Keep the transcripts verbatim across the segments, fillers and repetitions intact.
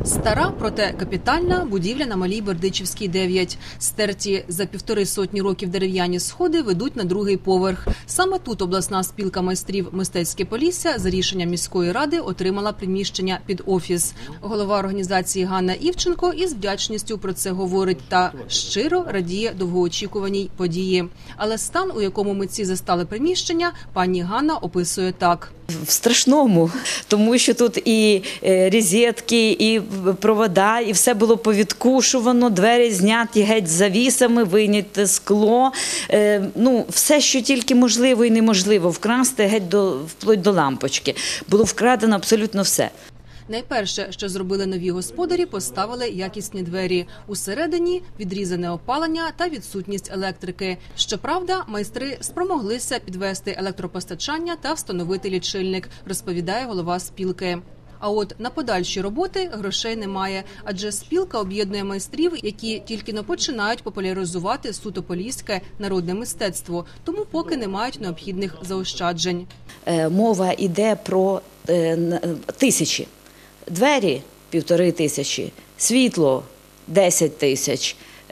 Стара, проте капітальна будівля на Малій Бердичівській, дев'ять. Стерті за півтори сотні років дерев'яні сходи ведуть на другий поверх. Саме тут обласна спілка майстрів «Мистецьке Полісся» за рішенням міської ради отримала приміщення під офіс. Голова організації Ганна Івченко із вдячністю про це говорить та щиро радіє довгоочікуваній події. Але стан, у якому митці застали приміщення, пані Ганна описує так. В страшному, тому що тут і розетки, і провода, і все було повідкушувано, двері зняті геть завісами, вийняте скло. Ну, все, що тільки можливо і неможливо вкрасти, геть до, вплоть до лампочки. Було вкрадено абсолютно все. Найперше, що зробили нові господарі, поставили якісні двері. Усередині відрізане опалення та відсутність електрики. Щоправда, майстри спромоглися підвести електропостачання та встановити лічильник, розповідає голова спілки. А от на подальші роботи грошей немає, адже спілка об'єднує майстрів, які тільки но починають популяризувати суто поліське народне мистецтво, тому поки не мають необхідних заощаджень. Мова йде про тисячі. Двері – півтори тисячі, світло – десять тисяч,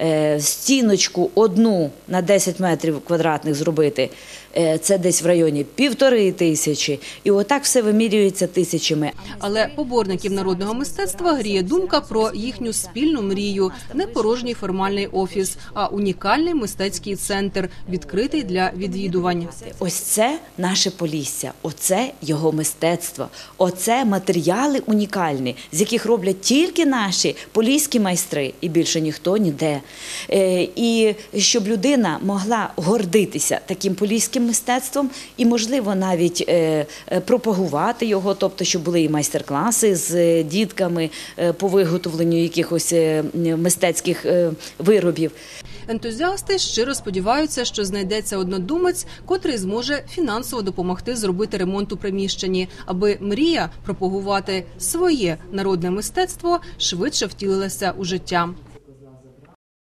стіночку одну на десять метрів квадратних зробити – це десь в районі півтори тисячі. І отак все вимірюється тисячами. Але поборників народного мистецтва гріє думка про їхню спільну мрію. Не порожній формальний офіс, а унікальний мистецький центр, відкритий для відвідувань. Ось це наше Полісся, оце його мистецтво, оце матеріали унікальні, з яких роблять тільки наші поліські майстри і більше ніхто ніде. І щоб людина могла гордитися таким поліським мистецтвом і, можливо, навіть е, пропагувати його, тобто, щоб були і майстер-класи з дітками е, по виготовленню якихось е, мистецьких е, виробів. Ентузіасти щиро сподіваються, що знайдеться однодумець, котрий зможе фінансово допомогти зробити ремонт у приміщенні, аби мрія пропагувати своє народне мистецтво швидше втілилася у життя.